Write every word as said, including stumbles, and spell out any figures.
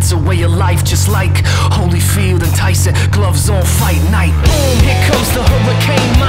It's a way of life, just like Holyfield and Tyson. Gloves on, fight night. Boom, here comes the hurricane.